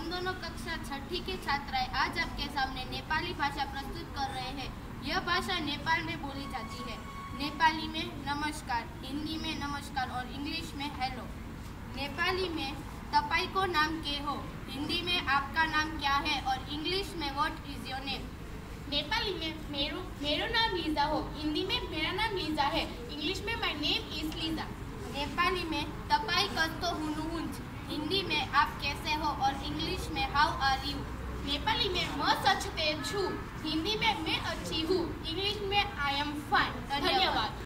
दोनों कक्षा छठी के छात्राएं आज आपके सामने नेपाली भाषा प्रस्तुत कर रहे हैं। यह भाषा नेपाल में बोली जाती है। नेपाली में नमस्कार, हिंदी में नमस्कार और इंग्लिश में हेलो। नेपाली में तपाईको नाम के हो, हिंदी में आपका नाम क्या है और इंग्लिश में what is your name. Nepali में मेरो नाम लीजा हो, हिंदी में मेरा नाम लीजा है, इंग्लिश में my name is Liza. Nepali में तपाई कस्तो हुनुहुन्छ, हिंदी में आप कैसे हो और इंग्लिश में हाउ आर यू। नेपाली में म सचते छु, हिंदी में मैं अच्छी हूँ, इंग्लिश में आई एम फाइन। धन्यवाद।